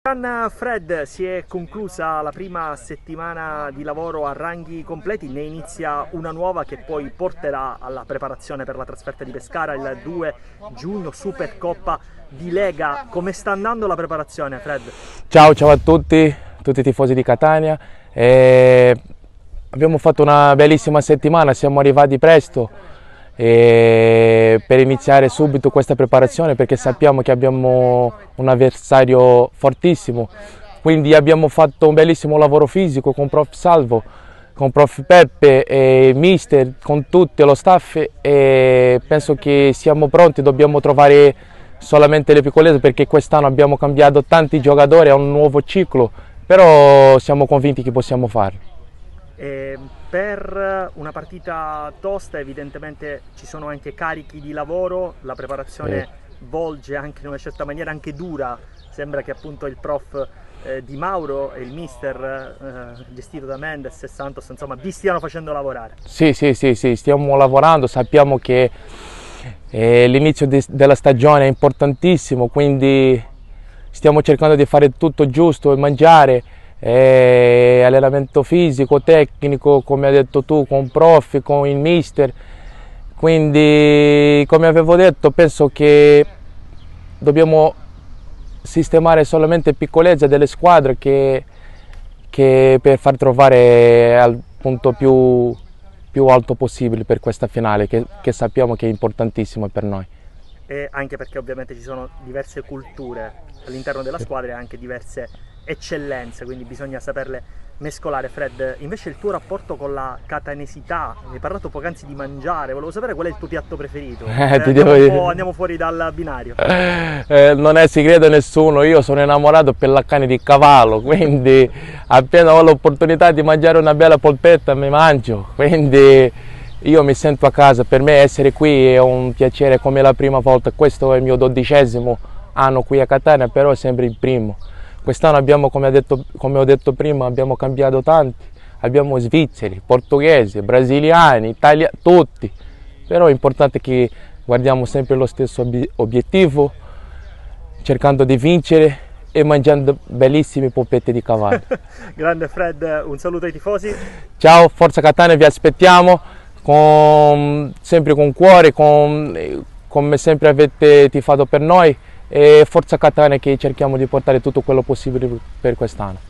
Fred, si è conclusa la prima settimana di lavoro a ranghi completi, ne inizia una nuova che poi porterà alla preparazione per la trasferta di Pescara il 2 giugno, Supercoppa di Lega. Come sta andando la preparazione, Fred? Ciao a tutti i tifosi di Catania. Abbiamo fatto una bellissima settimana, siamo arrivati presto per iniziare subito questa preparazione, perché sappiamo che abbiamo un avversario fortissimo, quindi abbiamo fatto un bellissimo lavoro fisico con Prof Salvo, con Prof Peppe e Mister, con tutto lo staff, e penso che siamo pronti. Dobbiamo trovare solamente le piccolezze, perché quest'anno abbiamo cambiato tanti giocatori, è un nuovo ciclo, però siamo convinti che possiamo farlo. Per una partita tosta evidentemente ci sono anche carichi di lavoro, la preparazione volge anche in una certa maniera anche dura. Sembra che appunto il prof Di Mauro e il mister gestito da Mendes e Santos, insomma, vi stiano facendo lavorare. Sì, stiamo lavorando, sappiamo che l'inizio della stagione è importantissimo, quindi stiamo cercando di fare tutto giusto e mangiare. Allenamento fisico, tecnico, come hai detto tu, con prof, con il mister. Quindi, come avevo detto, penso che dobbiamo sistemare solamente piccolezze delle squadre che per far trovare al punto più alto possibile per questa finale, che sappiamo che è importantissima per noi. E anche perché ovviamente ci sono diverse culture all'interno della squadra e anche diverse eccellenze, quindi bisogna saperle mescolare. Fred, invece il tuo rapporto con la catanesità, mi hai parlato poc'anzi di mangiare, volevo sapere qual è il tuo piatto preferito. Andiamo fuori dal binario. Non è segreto a nessuno, io sono innamorato per la carne di cavallo, quindi appena ho l'opportunità di mangiare una bella polpetta mi mangio, quindi io mi sento a casa. Per me essere qui è un piacere come la prima volta. Questo è il mio 12° anno qui a Catania, però è sempre il primo. Quest'anno abbiamo, come ho detto prima, abbiamo cambiato tanti. Abbiamo svizzeri, portoghesi, brasiliani, italiani, tutti. Però è importante che guardiamo sempre lo stesso obiettivo, cercando di vincere e mangiando bellissime polpette di cavallo. Grande Fred, un saluto ai tifosi. Ciao, Forza Catania, vi aspettiamo. Sempre con cuore, come sempre avete tifato per noi, e Forza Catania, che cerchiamo di portare tutto quello possibile per quest'anno.